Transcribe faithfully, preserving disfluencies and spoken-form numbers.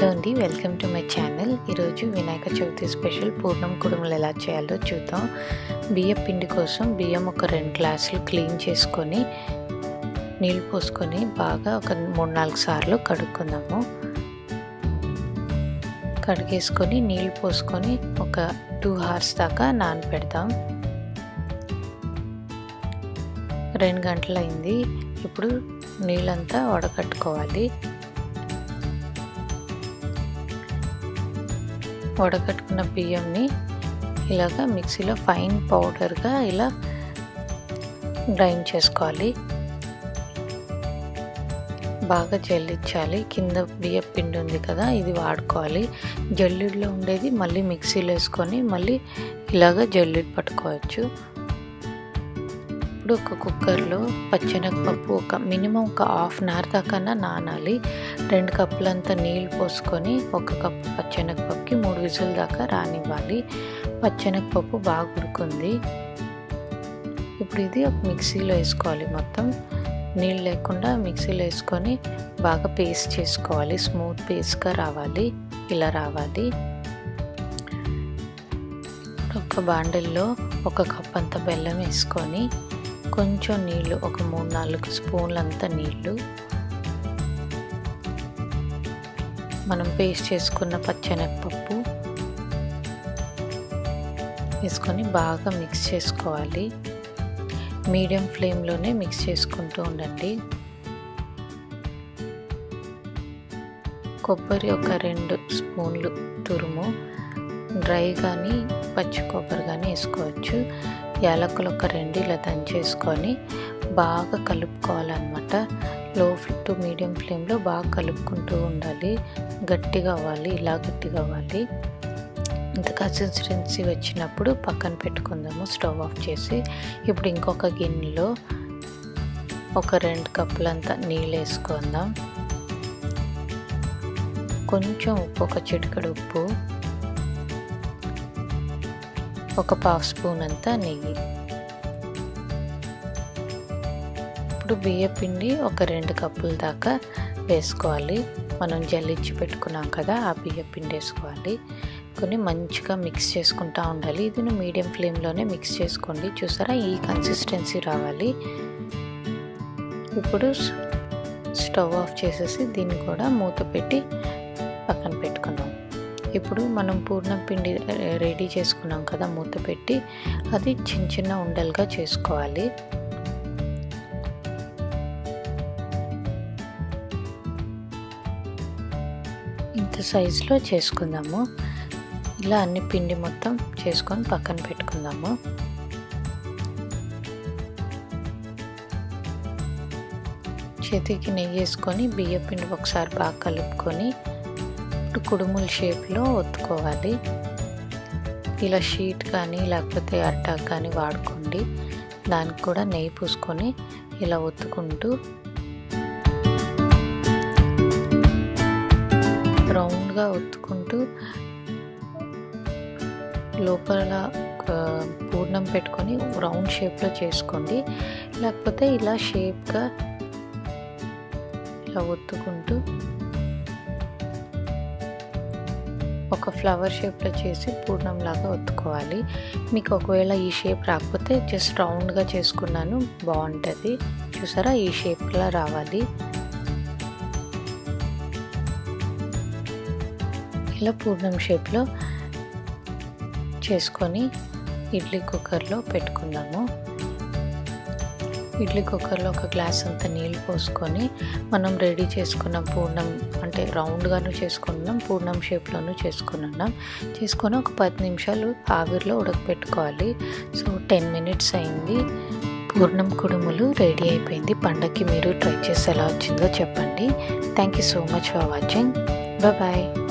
Hello అండి, welcome to my channel. ఈరోజు Vinayaka Chavithi special పూర్ణం కుడుములు ఎలా చేయాలో చూద్దాం. బియ్యం పిండి కోసం బియ్యం ఒక రెండు గ్లాసులు క్లీన్ చేసుకొని నీళ్ళు పోసుకొని బాగా ఒక మూడు నాలుగు సార్లు కడుక్కుందాము. కడిగేసుకొని నీళ్ళు పోసుకొని ఒక టూ అవర్స్ దాకా నానబెడదాం. రెండు గంటలు అయింది. ఇప్పుడు నీళ్ళంతా వడకట్టుకోవాలి. వడకట్టుకున్న బియ్యంని ఇలాగా మిక్సీలో ఫైన్ పౌడర్గా ఇలా గ్రైండ్ చేసుకోవాలి. బాగా జల్లించాలి. కింద బియ్యం పిండి ఉంది కదా, ఇది వాడుకోవాలి. జల్లుడిలో ఉండేది మళ్ళీ మిక్సీలో వేసుకొని మళ్ళీ ఇలాగ జల్లుడి పట్టుకోవచ్చు. ఇప్పుడు ఒక కుక్కర్లో పచ్చెనగపప్పు ఒక మినిమం ఒక హాఫ్ అన్ అవర్ దాకా నానాలి. రెండు కప్పులంతా నీళ్ళు పోసుకొని ఒక కప్పు పచ్చెనగపప్పుకి మూడు విజుల దాకా రానివ్వాలి. పచ్చెనగపప్పు బాగా ఉడుకుంది. ఇప్పుడు ఇది ఒక మిక్సీలో వేసుకోవాలి. మొత్తం నీళ్ళు లేకుండా మిక్సీలో వేసుకొని బాగా పేస్ట్ చేసుకోవాలి. స్మూత్ పేస్ట్గా రావాలి. ఇలా రావాలి. ఒక బాండిల్లో ఒక కప్ అంత బెల్లం వేసుకొని కొంచెం నీళ్ళు, ఒక మూడు నాలుగు స్పూన్లంతా నీళ్ళు, మనం పేస్ట్ చేసుకున్న పచ్చెనగపప్పు వేసుకొని బాగా మిక్స్ చేసుకోవాలి. మీడియం ఫ్లేమ్లోనే మిక్స్ చేసుకుంటూ ఉండండి. కొబ్బరి ఒక రెండు స్పూన్లు తురుము, డ్రై కానీ పచ్చి కొబ్బరి కానీ వేసుకోవచ్చు. యాలకులు ఒక రెండు ఇలా దంచేసుకొని బాగా కలుపుకోవాలన్నమాట. లో టు మీడియం ఫ్లేమ్లో బాగా కలుపుకుంటూ ఉండాలి. గట్టిగా అవ్వాలి. ఇలా గట్టిగా అవ్వాలి. ఇంత కన్సిస్టెన్సీ వచ్చినప్పుడు పక్కన పెట్టుకుందాము, స్టవ్ ఆఫ్ చేసి. ఇప్పుడు ఇంకొక గిన్నెలో ఒక రెండు కప్పులంతా నీళ్ళు వేసుకుందాం. కొంచెం ఉప్పు, ఒక చిటికెడు ఉప్పు, ఒక పావు స్పూన్ అంతా నెయ్యి. ఇప్పుడు బియ్య పిండి ఒక రెండు కప్పుల దాకా వేసుకోవాలి. మనం జల్లించి పెట్టుకున్నాం కదా, ఆ బియ్య పిండి వేసుకోవాలి. కొన్ని మంచిగా మిక్స్ చేసుకుంటూ ఉండాలి. ఇది మీడియం ఫ్లేమ్లోనే మిక్స్ చేసుకోండి. చూసారా, ఈ కన్సిస్టెన్సీ రావాలి. ఇప్పుడు స్టవ్ ఆఫ్ చేసేసి దీన్ని కూడా మూత పెట్టి పక్కన పెట్టుకుందాం. ఇప్పుడు మనం పూర్ణం పిండి రెడీ చేసుకున్నాం కదా, మూత పెట్టి అది చిన్న చిన్న ఉండలుగా చేసుకోవాలి. ఇంత సైజులో చేసుకుందాము. ఇలా అన్ని పిండి మొత్తం చేసుకొని పక్కన పెట్టుకుందాము. చేతికి నెయ్యి వేసుకొని బియ్య పిండి ఒకసారి బాగా కలుపుకొని ఇప్పుడు కుడుముల షేప్లో ఒత్తుకోవాలి. ఇలా షీట్ కానీ లేకపోతే అట్టాక్ కానీ వాడుకోండి. దానికి కూడా నెయ్యి పూసుకొని ఇలా ఒత్తుకుంటూ రౌండ్గా ఒత్తుకుంటూ లోపల పూర్ణం పెట్టుకొని రౌండ్ షేప్లో చేసుకోండి. లేకపోతే ఇలా షేప్గా ఇలా ఒత్తుకుంటూ ఒక ఫ్లవర్ షేప్లో చేసి పూర్ణంలాగా ఒత్తుకోవాలి. మీకు ఒకవేళ ఈ షేప్ రాకపోతే జస్ట్ రౌండ్గా చేసుకున్నాను, బాగుంటుంది. చూసారా, ఈ షేప్లా రావాలి. ఇలా పూర్ణం షేప్లో చేసుకొని ఇడ్లీ కుక్కర్లో పెట్టుకుందాము. ఇడ్లీ కుక్కర్లో ఒక గ్లాస్ అంత నీళ్ళు పోసుకొని మనం రెడీ చేసుకున్న పూర్ణం, అంటే రౌండ్గాను చేసుకున్నాం, పూర్ణం షేప్లోనూ చేసుకున్నాం. చేసుకొని ఒక పది నిమిషాలు ఆవిరిలో ఉడకపెట్టుకోవాలి. సో టెన్ మినిట్స్ అయింది. పూర్ణం కుడుములు రెడీ అయిపోయింది. పండగకి మీరు ట్రై చేసి ఎలా వచ్చిందో చెప్పండి. Thank you so much for watching. Bye bye.